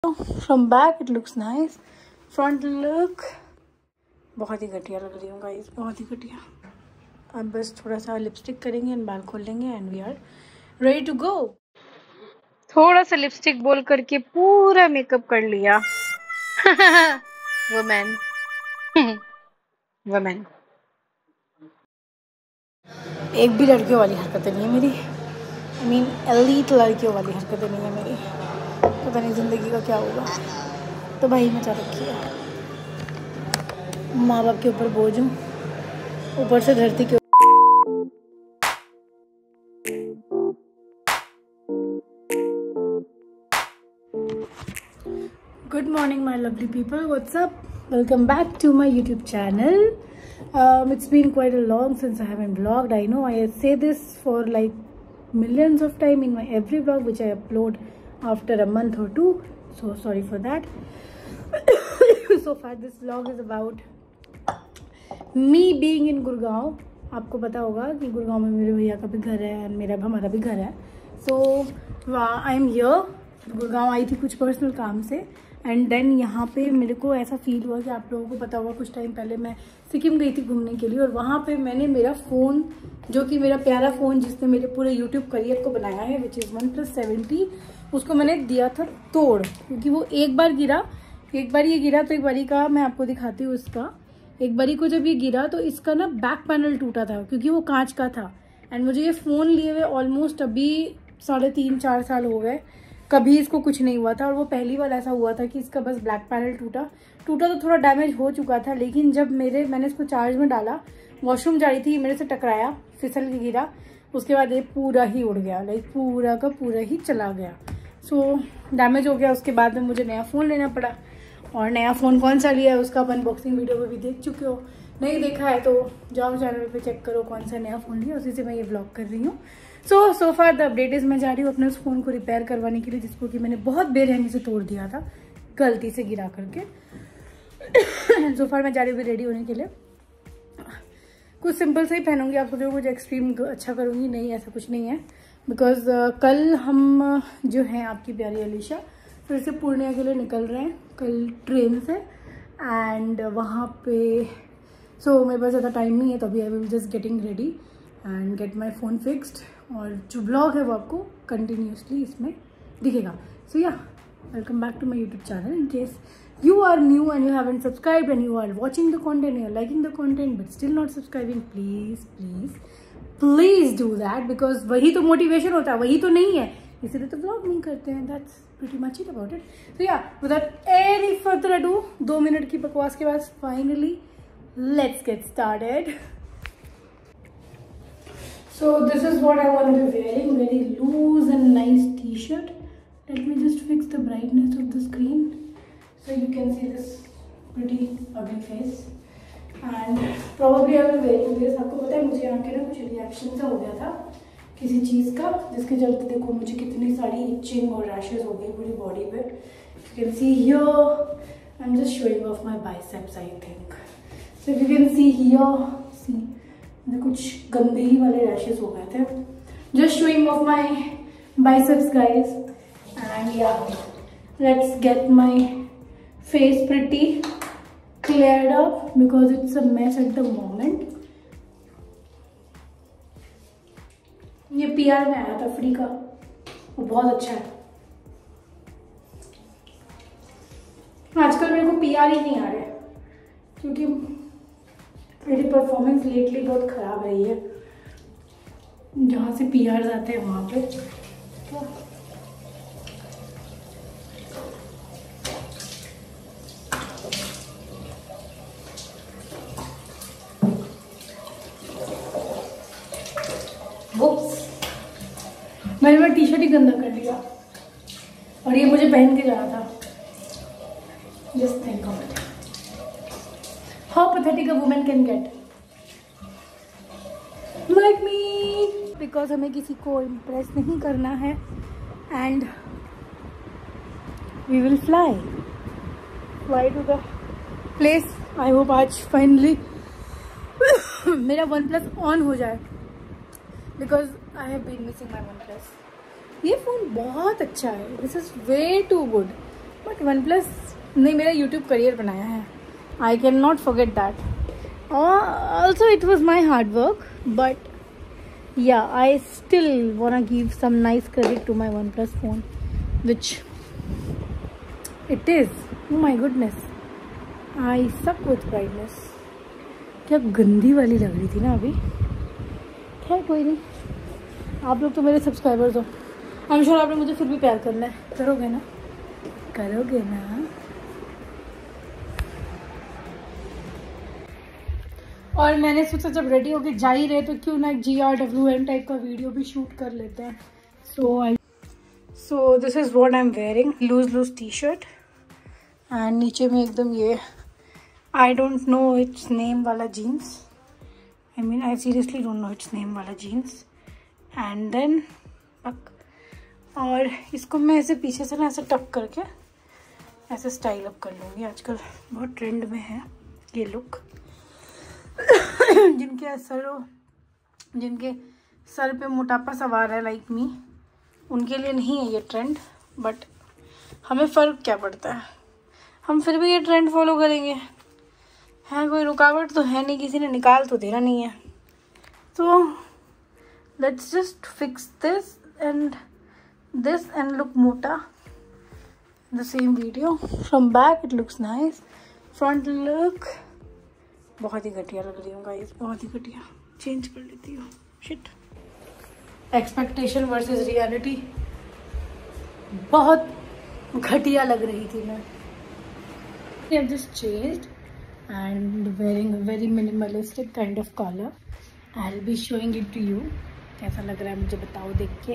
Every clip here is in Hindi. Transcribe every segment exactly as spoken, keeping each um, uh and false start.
From back it looks nice. Front look बहुत ही घटिया लग रही हूँ गाइस, बहुत ही घटिया। अब बस थोड़ा सा लिपस्टिक करेंगे एंड बाल खोल लेंगे and we are ready to go. थोड़ा सा लिपस्टिक बोल करके पूरा मेकअप कर लिया। वुमेन वुमेन एक भी लड़कियों वाली हरकतें नहीं है मेरी। आई मीन एलीट लड़कियों वाली हरकतें नहीं है मेरी। पता नहीं ज़िंदगी का क्या होगा। तो भाई मचा रखी है, माँ बाप के ऊपर बोझ हूँ, ऊपर से धरती के। Good morning my lovely people, what's up, welcome back to my YouTube channel. Um, it's been quite a long since I haven't vlogged. I know I say this for like millions of time in my every vlog which I upload after a month or two. So sorry for that. So far this vlog is about me being in Gurgaon. आपको पता होगा कि गुड़गांव में मेरे भैया का भी घर है और मेरा हमारा भी घर है. So I am here. Gurgaon आई थी कुछ पर्सनल काम से एंड देन यहाँ पे मेरे को ऐसा फील हुआ कि आप लोगों को पता होगा कुछ टाइम पहले मैं सिक्किम गई थी घूमने के लिए और वहाँ पे मैंने मेरा फ़ोन, जो कि मेरा प्यारा फ़ोन जिसने मेरे पूरे यूट्यूब करियर को बनाया है, which is OnePlus seventy, उसको मैंने दिया था तोड़. क्योंकि वो एक बार गिरा, एक बार ये गिरा तो एक बारी का मैं आपको दिखाती हूँ इसका. एक बारी को जब ये गिरा तो इसका ना बैक पैनल टूटा था क्योंकि वो कांच का था. एंड मुझे ये फ़ोन लिए हुए ऑलमोस्ट अभी साढ़े तीन चार साल हो गए, कभी इसको कुछ नहीं हुआ था. और वो पहली बार ऐसा हुआ था कि इसका बस ब्लैक पैनल टूटा टूटा तो थोड़ा डैमेज हो चुका था. लेकिन जब मेरे मैंने इसको चार्ज में डाला, वॉशरूम जा रही थी, मेरे से टकराया, फिसल के गिरा, उसके बाद ये पूरा ही उड़ गया, लाइक पूरा का पूरा ही चला गया. सो so, डैमेज हो गया. उसके बाद में मुझे नया फ़ोन लेना पड़ा. और नया फ़ोन कौन सा लिया है उसका आप अनबॉक्सिंग वीडियो में भी देख चुके हो. नहीं देखा है तो जाओ चैनल पे चेक करो कौन सा नया फ़ोन लिया, उसी से मैं ये व्लॉग कर रही हूँ. So so far the update is मैं जा रही हूँ अपने उस फ़ोन को रिपेयर करवाने के लिए जिसको कि मैंने बहुत बेरहमी से तोड़ दिया था गलती से गिरा करके. सो फार मैं जा रही हूँ रेडी होने के लिए. कुछ सिंपल से ही पहनूंगी. आप सोचोगे कुछ एक्सट्रीम अच्छा करूँगी, नहीं ऐसा कुछ नहीं है. बिकॉज uh, कल हम uh, जो हैं आपकी प्यारी अलीशा फिर से पूर्णिया के लिए निकल रहे हैं कल ट्रेन से. एंड uh, वहाँ पे सो so, मेरे पास ज़्यादा टाइम नहीं है तो अभी I will just getting ready and get my phone fixed. और जो ब्लॉग है वो आपको कंटिन्यूसली इसमें दिखेगा. So yeah welcome back to my YouTube channel. In case you are new and you haven't subscribed and you are watching the content, you are liking the content but still not subscribing, please please please do that because वही तो मोटिवेशन होता है, वही तो नहीं है, इसलिए तो ब्लॉग नहीं करते हैं. that's pretty much it about it. so yeah, without any further ado, दो मिनट की बकवास के बाद finally let's get started. So this is what I want to be wearing, very loose and nice t-shirt. Let me just fix the brightness of the screen so you can see this pretty ugly face and probably I will wearing this. आपको पता है मुझे यहाँ के ना कुछ रिएक्शन सा हो गया था किसी चीज़ का, जिसके चलते देखो मुझे कितनी सारी इचिंग और रैशेज हो गई पूरी बॉडी पे. You can see here, I'm just showing off my biceps I think. So if you can see here, see मुझे कुछ गंदे ही वाले रैशेज हो गए थे. Just showing off my biceps guys. And yeah, let's get my face pretty cleared up because it's a mess at the moment. ये पीआर में आया था फ्री का, वो बहुत अच्छा है. आजकल मेरे को पीआर ही नहीं आ रहे क्योंकि मेरी परफॉर्मेंस लेटली बहुत खराब रही है. जहाँ से पीआर आते हैं वहाँ पे तो मैंने मैं टी शर्ट ही गंदा कर लिया और ये मुझे पहन के जाना था. Just think of it, how pathetic a woman can get like me. Because हमें किसी को इम्प्रेस नहीं करना है and we will fly fly to the place. I hope आज फाइनली मेरा वन प्लस ऑन हो जाए because I have been missing my OnePlus. ये फ़ोन बहुत अच्छा है, this is way too good. But OnePlus ने मेरा यूट्यूब करियर बनाया है. I can not forget that. Also it was my hard work, but yeah, I still wanna give some nice credit to my OnePlus phone, which it is. Oh my goodness, I suck with brightness. क्या गंदी वाली लग रही थी ना अभी. खैर कोई नहीं, आप लोग तो मेरे सब्सक्राइबर्स हो. आई एम श्योर आपने मुझे फिर भी प्यार करना है. करोगे ना, करोगे ना. और मैंने सोचा जब रेडी होके जा ही रहे तो क्यों ना एक G R W N type video वीडियो भी शूट कर लेते हैं. So I saw this is what I am wearing. Loose loose T shirt and नीचे में एकदम ये I don't know it's name वाला jeans. I mean I seriously don't know it's name वाला जीन्स. एंड देन पक, और इसको मैं ऐसे पीछे से ना ऐसे टक करके ऐसे स्टाइल अप कर लूँगी. आजकल बहुत ट्रेंड में है ये लुक. जिनके सर जिनके सर पे मोटापा सवार है लाइक मी, उनके लिए नहीं है ये ट्रेंड. बट हमें फ़र्क क्या पड़ता है, हम फिर भी ये ट्रेंड फॉलो करेंगे. है कोई रुकावट तो है नहीं, किसी ने निकाल तो देना नहीं है. तो let's just fix this and this and look मोटा. The same video from back it looks nice. Front look बहुत ही घटिया लग रही हूँ गाइस, बहुत ही घटिया. चेंज कर लेती हूँ. शिट. एक्सपेक्टेशन वर्सेस रियलिटी, बहुत घटिया लग रही थी मैं. I have just changed and wearing a very minimalistic kind of color. I'll be showing it to you. कैसा लग रहा है मुझे बताओ देख के.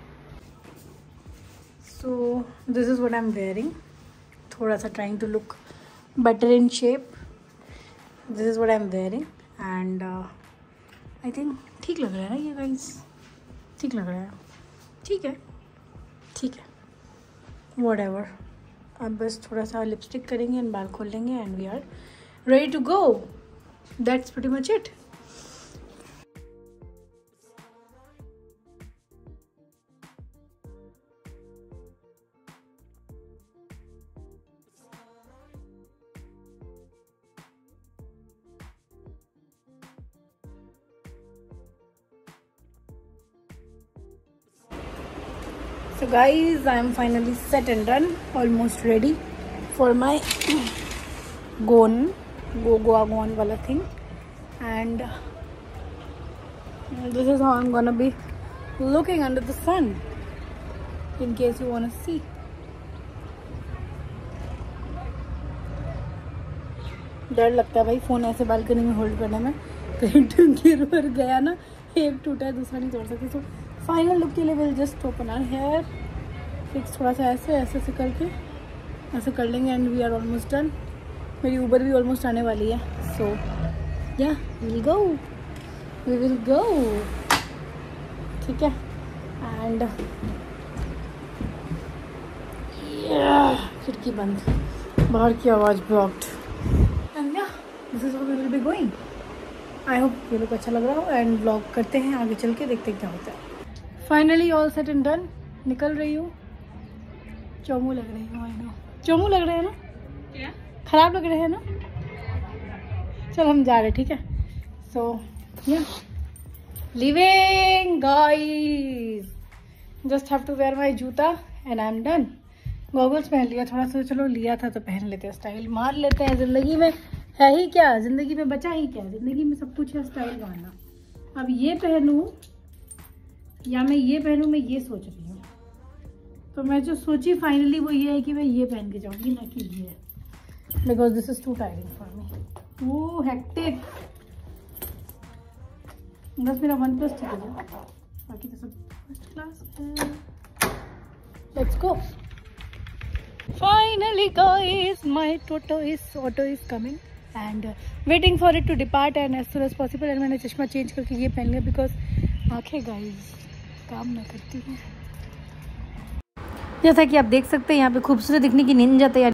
So this is what I'm wearing. थोड़ा सा trying to look better in shape. This is what I'm wearing and uh, I think ठीक लग रहा है ना ये गाइस. ठीक लग रहा है. ठीक है, ठीक है, whatever. अब बस थोड़ा सा लिपस्टिक करेंगे एंड बाल खोल लेंगे and we are ready to go. That's pretty much it. So guys, I am finally set and done, almost ready for my gone go goa gone wala thing. And this is how I'm gonna be looking under the sun, in case you wanna see. डर लगता है भाई फ़ोन ऐसे बालकनी में होल्ड करने में, कहीं गिर वर गया ना, एक टूटा है दूसरा नहीं तोड़ सकती. तो फाइनल लुक के लिए will just open our hair, fix थोड़ा सा ऐसे ऐसे से करके ऐसे कर लेंगे and we are almost done. मेरी ऊबर भी ऑलमोस्ट आने वाली है. So yeah will go we will go. ठीक है. एंड खिड़की बंद, बाहर की आवाज़ blocked. And yeah this is how we will be going. I hope ये लोग अच्छा लग रहा हो एंड ब्लॉग करते हैं आगे चल के, देखते हैं क्या होता है. Finally all set and done. निकल रही हूँ. चोमू लग रही हूँ. आई नो चोमू लग रहे हैं ना. क्या खराब लग रहे हैं ना. चल हम जा रहे हैं. ठीक है. So yeah leaving guys. Just have to wear my जूता and I am done. Goggles पहन लिया थोड़ा सा. चलो लिया था तो पहन लेते हैं, स्टाइल मार लेते हैं. ज़िंदगी में है ही क्या, ज़िंदगी में बचा ही क्या. ज़िंदगी में सब कुछ है स्टाइल मारना. अब ये पहनूं या मैं ये पहनूं, मैं ये सोच रही हूँ. तो मैं जो सोची फाइनली वो ये है कि मैं ये पहन के जाऊँगी, ना कि ये, because this is too tiring for me. वो हेक्टिक. बस मेरा वन प्लस ठीक है, बाकी तो सब फर्स्ट क्लास है. Let's go. Finally guys my toto is auto is coming and waiting for it to depart and as soon as possible. And मैंने चश्मा चेंज करके ये पहन लिया बिकॉज आंखें गाइस काम ना करती हैं. जैसा कि आप देख सकते हैं यहाँ पे खूबसूरत दिखने की निंजा तैयारी.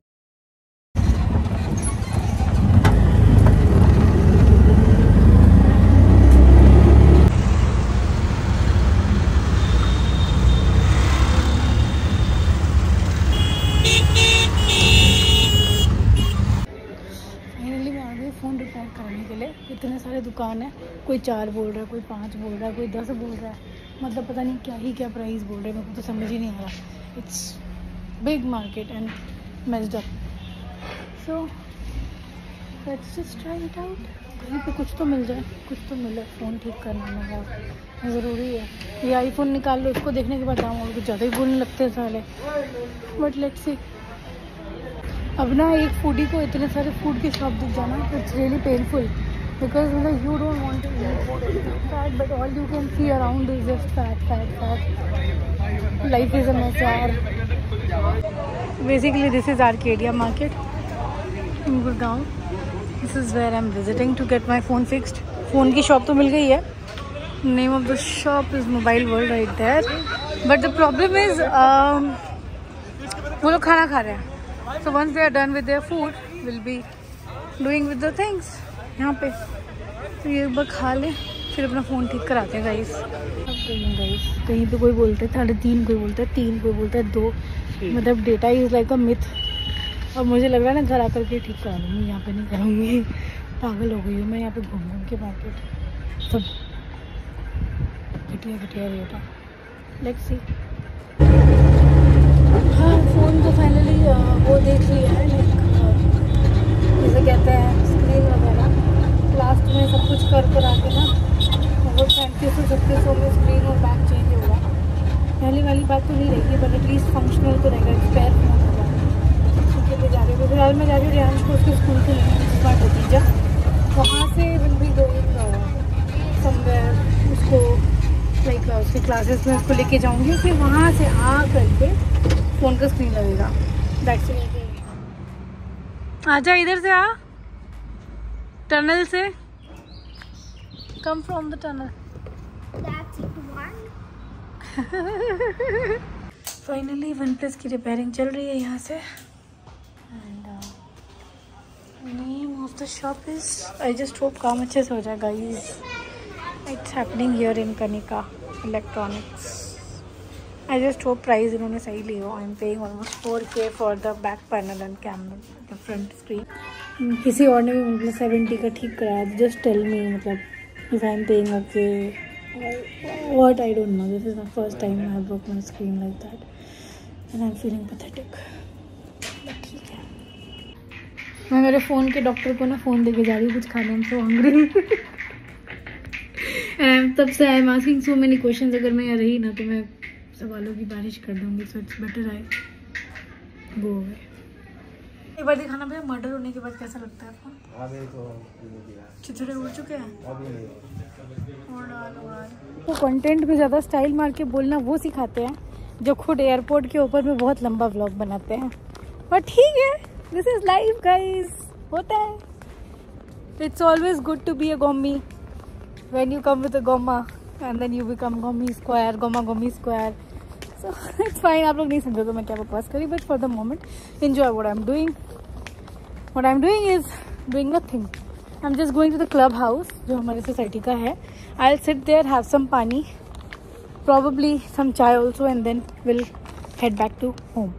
है, इतने सारे दुकान है, कोई चार बोल रहा है, कोई पाँच बोल रहा है, कोई दस बोल रहा है, मतलब पता नहीं क्या ही क्या प्राइस बोल रहे हैं, मेरे को तो समझ ही नहीं आ रहा। It's big market and messed up, so let's just try it out. कहीं पे कुछ तो मिल जाए, कुछ तो मिले। फ़ोन ठीक करना में बहुत ज़रूरी है। ये आईफोन निकाल लो, उसको देखने के बाद दाम और कुछ ज़्यादा ही बोलने लगते हैं साले, बट लेट्स सी। अब ना एक फूडी को इतने सारे फूड के शॉप दिख जाना, इट्स रियली पेनफुल बिकॉज मतलब you don't want to eat fat but all you can see around is just fat fat fat. Life is a mess यार। Basically this is Arcadia market in Gurgaon. This is where I am visiting to get my phone fixed. Phone की शॉप तो मिल गई है। Name of the shop is mobile world right there, but the problem is वो लोग खाना खा रहे हैं। So once they are done with their food, we'll be doing with the things यहाँ पे। तो ये एक बार खा लें फिर अपना फ़ोन ठीक कराते हैं गाइस। अब कहीं गाइस कहीं पे कोई बोलते हैं साढ़े तीन, कोई बोलता है तीन, कोई बोलता है दो, मतलब data is like a myth. अब मुझे लग रहा है ना घर आकर के ठीक करा लूँगी, यहाँ पे नहीं कराऊँगी। पागल हो गई हूँ मैं यहाँ पे घूम घूम के मार्केट, सब घटिया घटिया रेट है। Let's see. हाँ फ़ोन तो फाइनली वो देख लिया है, लाइक जैसे कहते हैं स्क्रीन वगैरह लास्ट में सब कुछ कर कर आके ना वो पैंतीस सौ छत्तीस सौ में स्क्रीन और बैक चेंज होगा। पहली वाली बात तो नहीं रहेगी बट एटलीस्ट फंक्शनल तो रहेगा। एक्सपायर फोन होगा। ठीक है जा रही हूँ फिलहाल मैं जा रही हूँ रियांश को उसके स्कूल के लिए स्मार्ट भतीजा, वहाँ से विल बी गोइंग समवेयर, उसको लाइक उसके क्लासेस में उसको लेके जाऊँगी, फिर वहाँ से आ करके फ़ोन का स्क्रीन लगेगा। That's it. आजा इधर से आ, टनल से come from the tunnel. Finally OnePlus की रिपेयरिंग चल रही है यहाँ से and name of the shop is, I just hope काम अच्छे से हो जाए guys. It's happening here in Kanika electronics. I just hope price इन्होंने सही ली हो। I am paying almost four K for the back panel and camera, the front screen. किसी और ने भी मतलब सेवेंटी का ठीक कराया, जस्ट टेल मी मतलब if I am paying okay what, I don't know. This is the first time I broke my screen like that and I am feeling pathetic, but ठीक है। मैं मेरे फ़ोन के डॉक्टर को ना फ़ोन दे के जा रही हूँ कुछ खाने, में सो हंग्री। तब से I am asking so many questions. अगर मैं यहाँ रही ना तो मैं सवालों की बारिश कर दूँगी, so it's better I go away. एक बार दिखाना भैया, मर्डर होने के बाद कैसा लगता है फोन? चिथड़े उड़ चुके हैं। वो कंटेंट में ज़्यादा स्टाइल मार के बोलना वो सिखाते हैं जो खुद एयरपोर्ट के ऊपर में बहुत लंबा व्लॉग बनाते हैं, पर ठीक है, दिस इज लाइफ गाइस, होता है। It's always good to be a गोमी when you come with a गोमा एंड देन यू बिकम गोमी स्क्वायर, गोमा गोमी स्क्वायर। So it's fine। आप लोग नहीं समझो तो मैं क्या बकवास करी, but for the moment enjoy what I'm doing. What I'm doing is doing nothing. I'm just going to the club house जो हमारे सोसाइटी का है। I'll sit there, have some पानी, probably some chai also, and then we'll head back to home.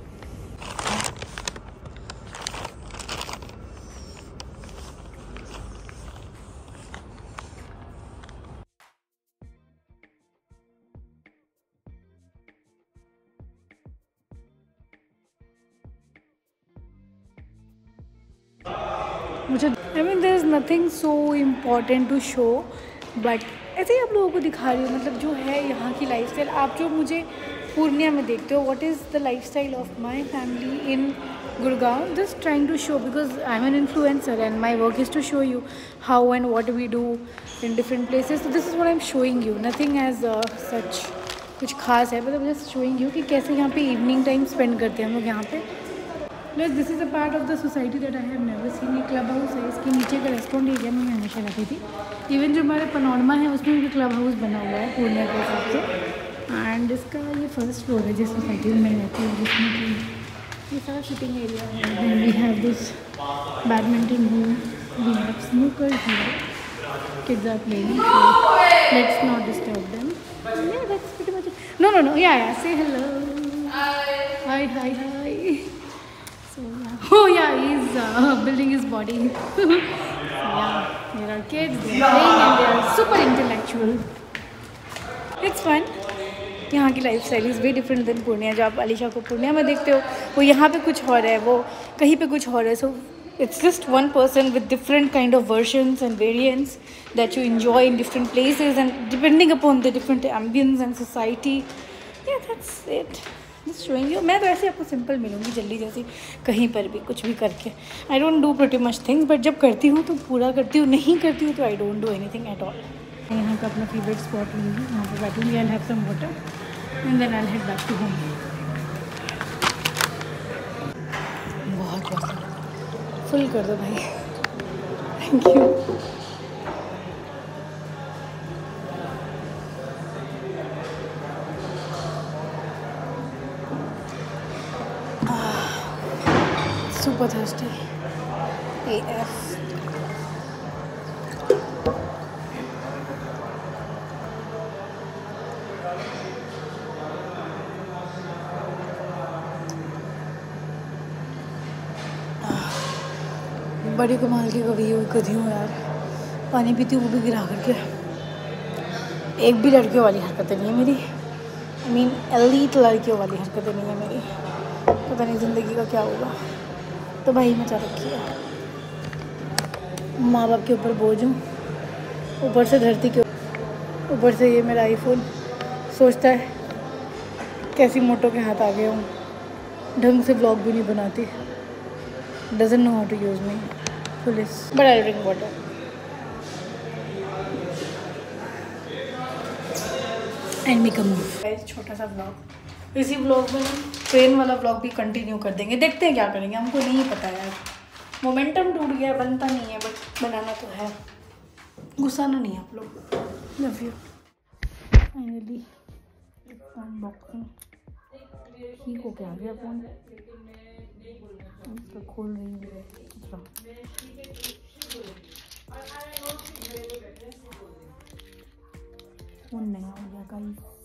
मुझे I mean there is nothing so important to show, but ऐसे ही आप लोगों को दिखा रही हूँ, मतलब जो है यहाँ की लाइफस्टाइल। आप जो मुझे पूर्णिया में देखते हो, what is the lifestyle of my family in Gurgaon, just trying to show because I am an influencer and my work is to show you how and what we do in different places. तो this is what I am showing you, nothing as such कुछ खास है, मतलब जस्ट शोइंग यू कि कैसे यहाँ पे इवनिंग टाइम स्पेंड करते हैं हम लोग यहाँ पे। Plus this is a part of the society that I have never seen. ये क्लब हाउस है, इसके नीचे का रेस्टोरेंट एरिया में मैं हमेशा रहती थी। इवन जो हमारे पनौरमा है उसमें भी क्लब हाउस बना हुआ है पूर्णिया के हिसाब से, एंड इसका ये फर्स्ट फ्लोर है जिस सोसाइटी में मैं रहती हूँ, जिसमें कि ये सारा सिटिंग एरिया है। Then we have this badminton room, we have snooker here, kids are playing, so let's not disturb them. Yeah, that's pretty much it. No, no, no. Yeah, yeah. Say hello. Hi. Hi, hi, hi. So yeah. Oh yeah, he's uh, building his body. So, yeah. There are kids, they are playing and they are super intellectual. It's fun. यहाँ की lifestyle is way different than Purnia. जो आप अलीशा को पूर्णिया में देखते हो वो यहाँ पे कुछ और है, वो कहीं पे कुछ और है. सो it's just one person with different kind of versions and variants that you enjoy in different places and depending upon the different ambience and society. Yeah, that's it. Just showing you. मैं तो ऐसे आपको सिंपल मिलूँगी जल्दी जैसी कहीं पर भी कुछ भी करके. I don't do pretty much things, but जब करती हूँ तो पूरा करती हूँ, नहीं करती हूँ तो I don't do anything at all. यहाँ का अपना फेवरेट स्पॉट लूँगी, वहाँ पर बैठूँगी. I'll have some water and then I'll head back to home. बहुत बहुत फुल कर दो भाई. Thank you. Super thirsty. A F. बड़ी कमाल की कभी गधी हूँ यार. पानी पीती हूँ वो भी गिरा करके. एक भी लड़कियों वाली हरकतें नहीं है मेरी. आई मीन एलीट लड़कियों वाली हरकतें नहीं है मेरी. पता नहीं ज़िंदगी का क्या होगा. तो भाई मचा रखी है. माँ बाप के ऊपर बोझ हूँ, ऊपर से धरती के ऊपर से ये मेरा आईफोन सोचता है कैसी मोटो के हाथ आ गया हूँ. ढंग से ब्लॉग भी नहीं बनाती. Doesn't know how to use me. Police. But I drink water. And me come. छोटा सा ब्लॉग. इसी ब्लॉग में ट्रेन वाला ब्लॉग भी कंटिन्यू कर देंगे. देखते हैं क्या करेंगे, हमको नहीं पता यार. मोमेंटम टूट गया, बनता नहीं है, बट बनाना तो है. गुस्सा ना नहीं आप लोग. Love you. फाइनली अनबॉक्सिंग ठीक हो क्या गया फोन. इसको खोल रही हूँ. फोन नया हो गया गाइस.